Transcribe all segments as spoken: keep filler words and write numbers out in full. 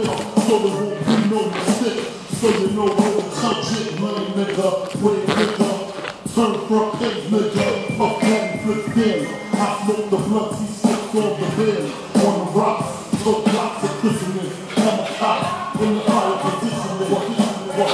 fit, so there won't be no mistake. So you know where the touch it, lame nigga, way nigga. Turn front page nigga, up and flip in. I smoke the blunt, he slips on the bed. On the rocks, took lots of christening. I'm a cop, in the fire position, what is what?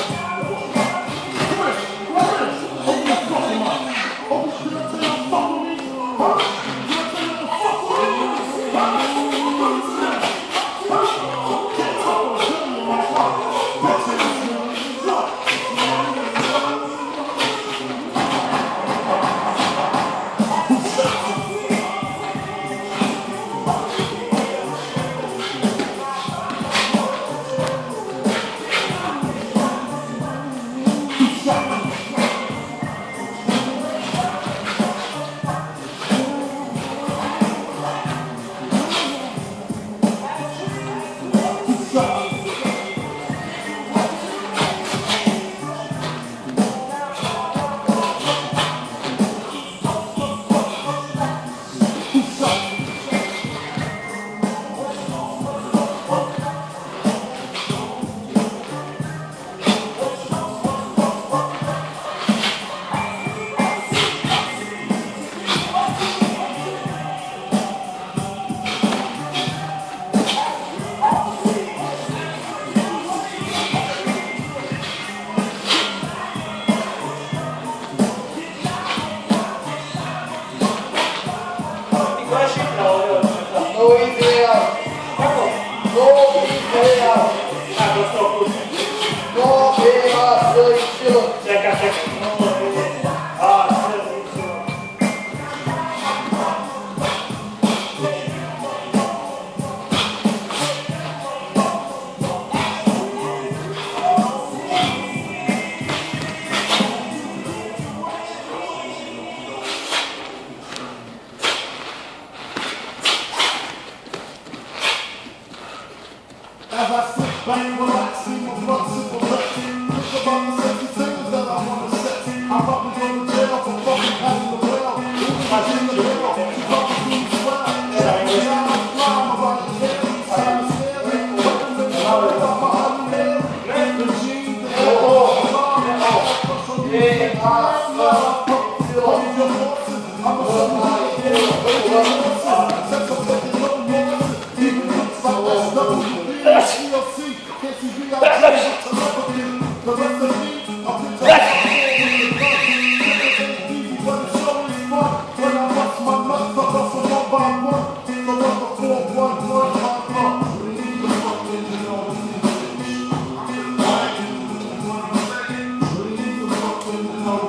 As I sit back, relaxing, my blood super resting. Think about the sexy things that I want to set. I'm probably going to jail for fucking having the well. I did the well, she fucking do swell. Every time I fly, I'm about to care. I'm scared, I'm fucking with the hell. I'm about my honey hair. The jeans, the hair, the car, the car. Yeah, I love you. All of your horses, I'm a show you how to get it. All of your horses, sex up like the no horses. Even looks like that's double. C L C, can't see V I P, celebrity, the rest of me, I'll put your hands in the gun. Easy, but the show is fun. When I bust my nuts, I bust them one by one. So what the four, one, one, my car. Leave the fucking, you know, leave the fucking, you know,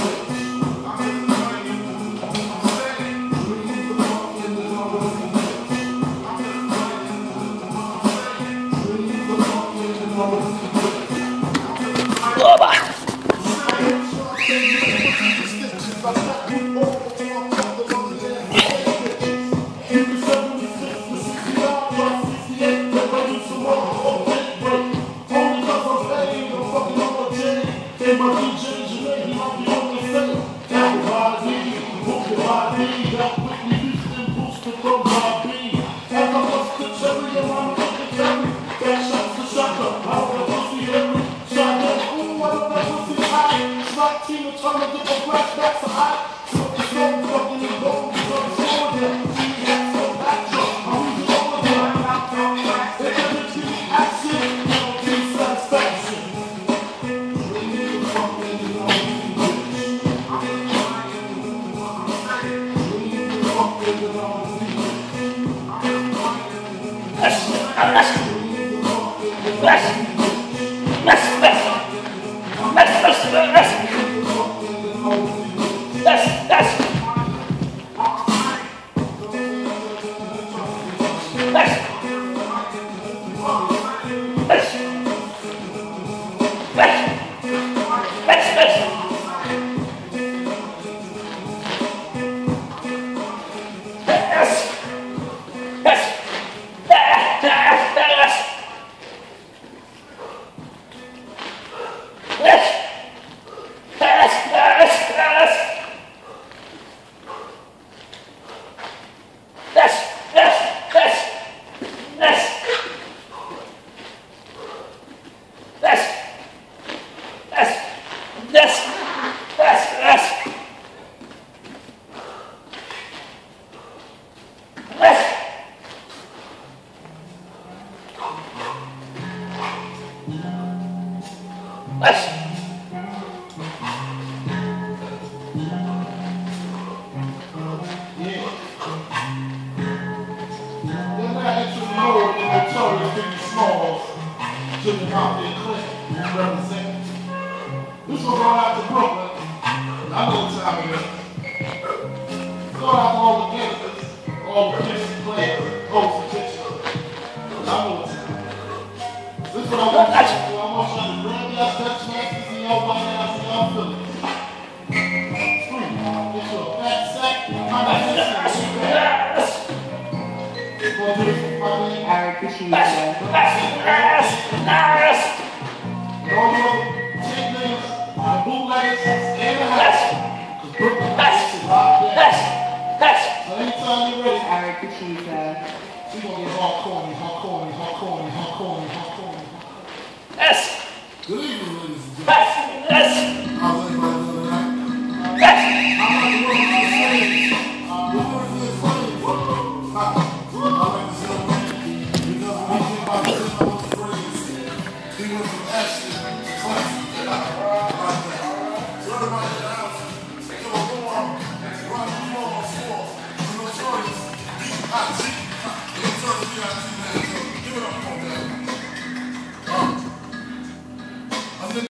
Oba! Let's. Smalls, Jimmy Mafia Clinton, represent. This one going out to Brooklyn. I know what time it is. Going out to all the gangsters, all the Christian players, hosts and pictures. I know what time it is. This is what I want you to do. I want you to grab your Dutch masters and your white ass and your feelings. Three, get your fat sack, come back and sit. Go do it for my man. I appreciate that. Yes! Yes! All your chick niggas, the bootleggers, stay in the house. Cause Brooklyn is locked down. Yes! Yes! So anytime you're ready, I appreciate that. we gonna get hardcore, hardcore, hardcore, hardcore, hardcore. Yes! Good evening, ladies and gentlemen. Yes! Yes! How's everybody doing tonight? Yes! I'm not the one who's saying, uh, the one who's saying, woo! I like this young man because when he came out here, I was afraid. He went from Ashton to Clancy. I like that. So everybody in the house, give a warm, run the floor on floor. The notorious B I G. The notorious B I G.